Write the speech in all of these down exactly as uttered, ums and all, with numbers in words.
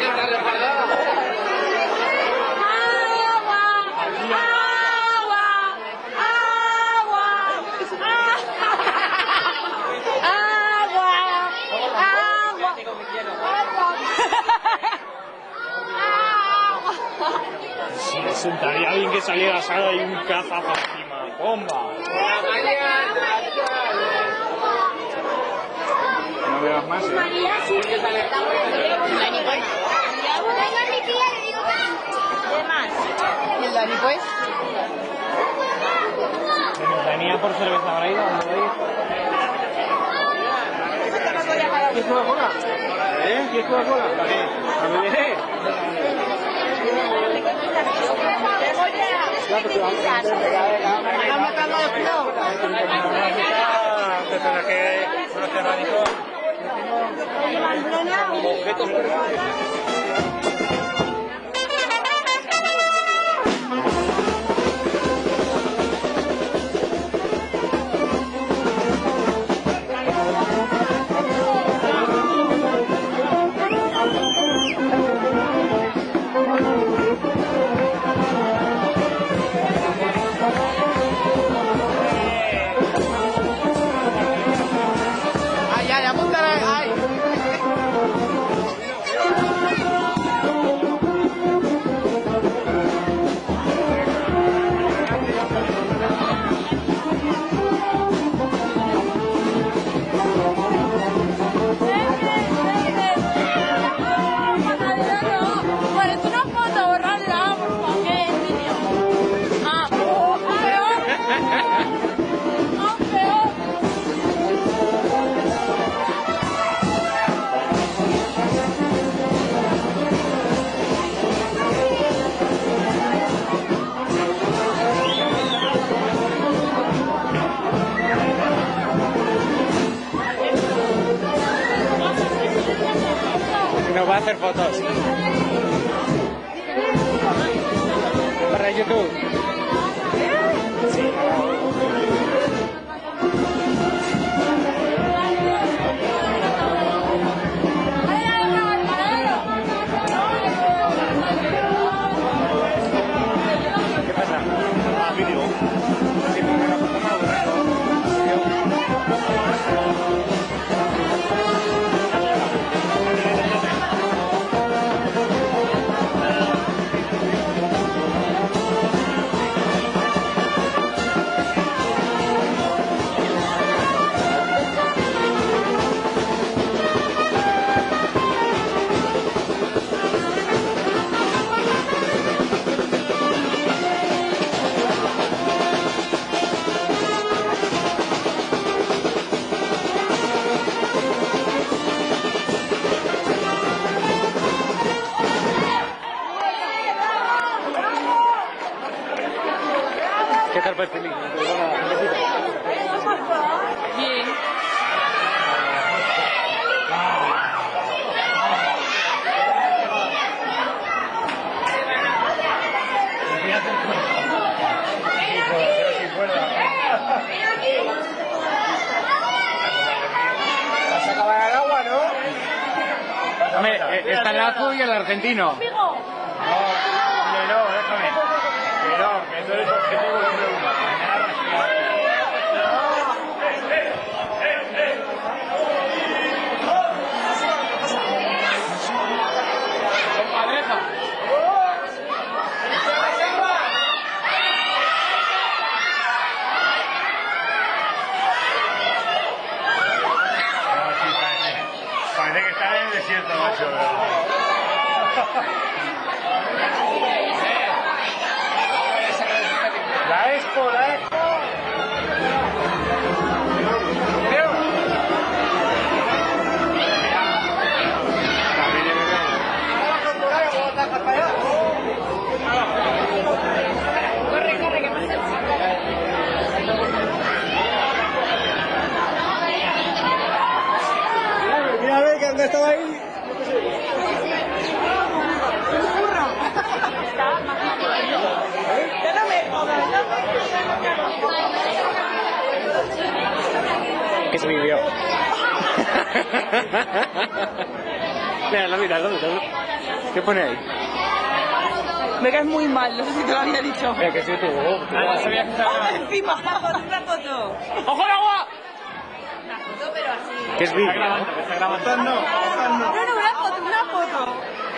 Sí, sentaría bien que saliera Sara y un caza para encima. ¡Bomba! No veas más. María, sí. ¿Qué más? ¿Y el Dani, pues? Venía por cerveza, ¿habrá ido? ¿Dónde va a ir? ¿Quieres Coca-Cola? ¿Eh? ¿Quieres Coca-Cola? ¿Qué? ¿A mi bebé? ¿Están matando a los cuidados? Te tendrás que conocer radicó. Objetos personales. Nos va a hacer fotos para YouTube. Sí. ¿Qué pasa? Ah, vídeo. Sí, porque la foto me aburre. ¿Qué tal para el feliz? Bien. ¿Vas a acabar el agua, no? Hombre, está el azul y el argentino. No, no, déjame. Que no, que tú eres objetivo número uno. Parece que está en el desierto, macho. La Expo, la Expo. Corre, corre, que pasa el chico. Mira, a ver, que dónde estaba ahí. Que se vivió. Mira, mira, mira, mira. ¿Qué pone ahí? Me caes muy mal, no sé si te lo había dicho. Mira, que soy tú. Ah, no sabía que estaba... Encima, una foto, una foto. ¡Ojo al agua! Una foto, pero así. ¿Qué es vídeo? Está grabando, está grabando. No, no, una foto, una foto.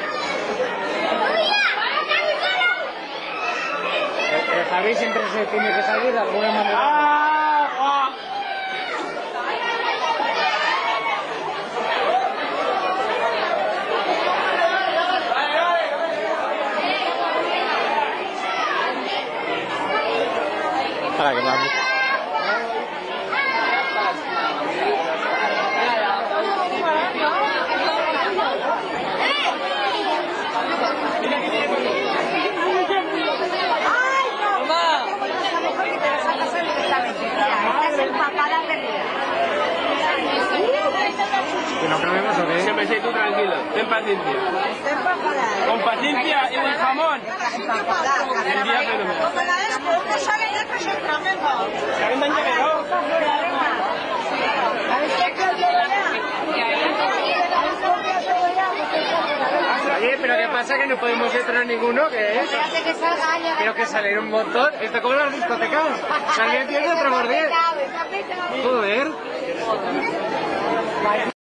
El, el Javi siempre se tiene que salir de alguna manera. ¡Ah! Para que más. ¿Que no comemos o qué? Siempre sé tú tranquilo, ten paciencia. Con paciencia y buen jamón. El día fenomenal. ¿Se habían dañado? Oye, pero ¿qué pasa? Que no podemos entrar ninguno, ¿qué es? Creo que salen un montón. Esto como las discotecas. Salían diez y otro por diez. Joder.